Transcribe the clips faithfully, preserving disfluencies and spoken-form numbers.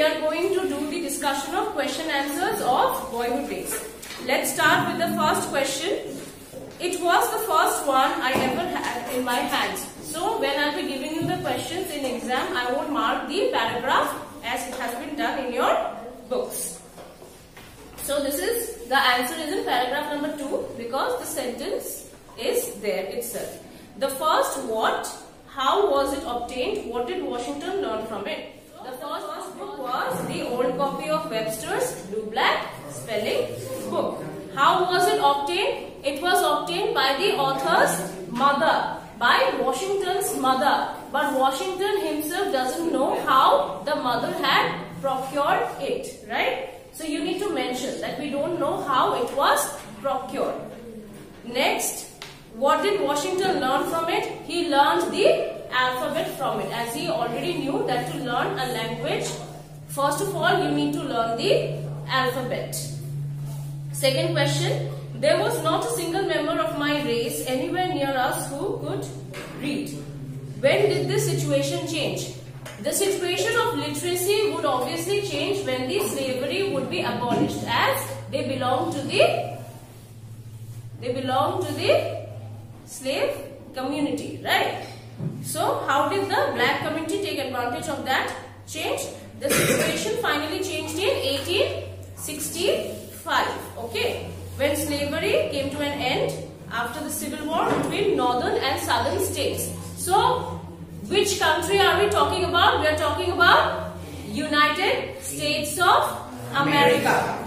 are going to do the discussion of question answers of Boyhood Days. Let's start with the first question. It was the first one I ever had in my hands. So when I'll be giving you the questions in exam, I won't mark the paragraph as it has been done in your books. So this is, the answer is in paragraph number two because the sentence is there itself. The first what, how was it obtained, what did Washington learn from it? The first book was the old copy of Webster's Blue Black Spelling Book. How was it obtained? It was obtained by the author's mother, by Washington's mother. But Washington himself doesn't know how the mother had procured it, right? So you need to mention that we don't know how it was procured. Next, what did Washington learn from it? He learned the alphabet from it, as he already knew that to learn a language, first of all you need to learn the alphabet. Second question, there was not a single member of my race anywhere near us who could read. When did this situation change? The situation of literacy would obviously change when the slavery would be abolished, as they belong to the they belong to the slave community, right? So how did the black community take advantage of that change? The situation finally changed in eighteen sixty-five, okay, when slavery came to an end after the civil war between northern and southern states. So which country are we talking about? We are talking about United States of America.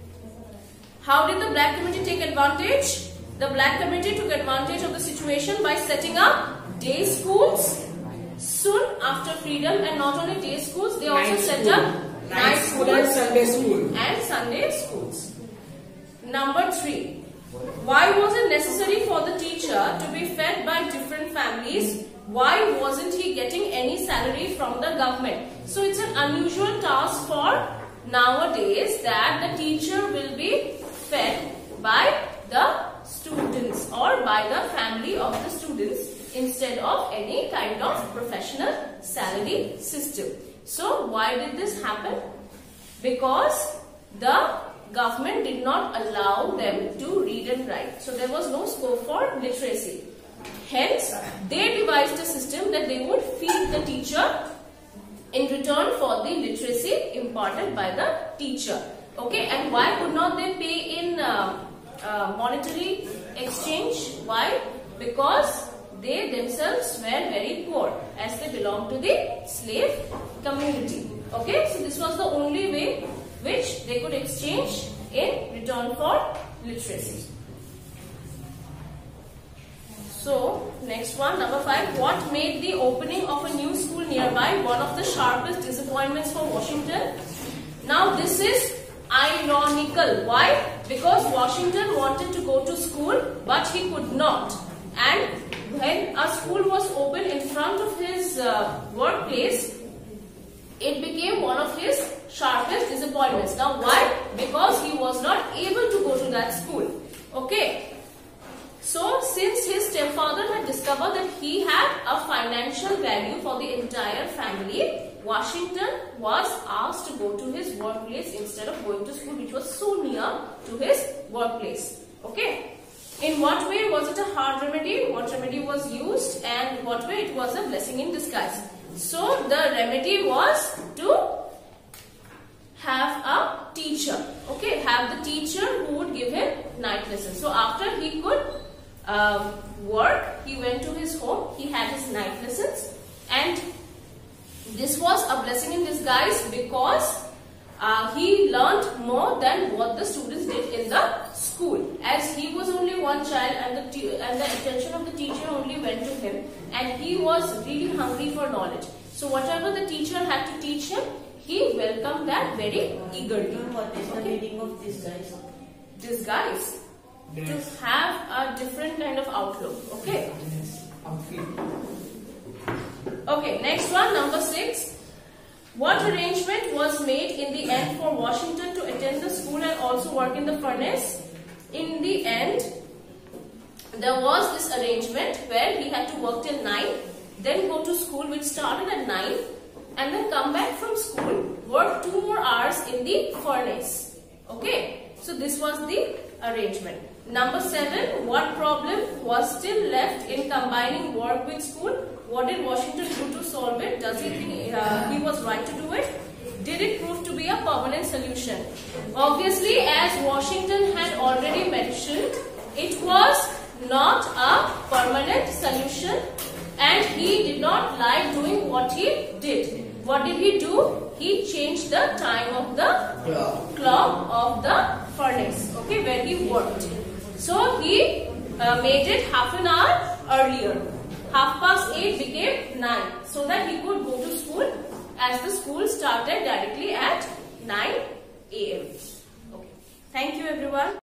How did the black community take advantage? The black community took advantage of the situation by setting up day schools soon after freedom, and not only day schools, they also set up night schools and Sunday school and Sunday schools. Number three, why was it necessary for the teacher to be fed by different families? Why wasn't he getting any salary from the government? So it's an unusual task for nowadays that the teacher will be fed by the students or by the family of the students instead of any kind of professional salary system. So why did this happen? Because the government did not allow them to read and write. So there was no scope for literacy. Hence, they devised a system that they would feed the teacher in return for the literacy imparted by the teacher. Okay, and why could not they pay in uh, uh, monetary exchange? Why? Because they themselves were very poor, as they belonged to the slave community. Okay, so this was the only way which they could exchange in return for literacy. So, next one, number five. What made the opening of a new school nearby one of the sharpest disappointments for Washington? Now, this is ironical. Why? Because Washington wanted to go to school, but he could not. And when a school was opened in front of his uh, workplace, it became one of his sharpest disappointments. Now, why? Because he was not able to go to that school. Okay. So, since his stepfather had discovered that he had a financial value for the entire family, Washington was asked to go to his workplace instead of going to school, which was so near to his workplace. Okay. In what way was it a hard remedy? What remedy was used? And what way it was a blessing in disguise? So, the remedy was to have a teacher. Okay. Have the teacher who would give him night lessons. So, after he could Um, work, he went to his home, he had his night lessons, and this was a blessing in disguise because uh, he learned more than what the students did in the school, as he was only one child and the, and the attention of the teacher only went to him, and he was really hungry for knowledge. So whatever the teacher had to teach him, he welcomed that very eagerly. What is the Okay. meaning of disguise? Disguise. Yes. To have a different kind of outlook. Okay. Yes. Okay. Okay, next one, number six. What arrangement was made in the end for Washington to attend the school and also work in the furnace? In the end, there was this arrangement where he had to work till nine, then go to school, which started at nine, and then come back from school, work two furnace. Okay, so this was the arrangement. Number seven, what problem was still left in combining work with school? What did Washington do to solve it? Does he think uh, he was right to do it? Did it prove to be a permanent solution? Obviously, as Washington had already mentioned, it was not a permanent solution and he did not like doing what he did. What did he do? He changed the time of the Clock. clock of the furnace, okay, where he worked. So he uh, made it half an hour earlier. Half past eight became nine, so that he could go to school, as the school started directly at nine A M Okay. Thank you everyone.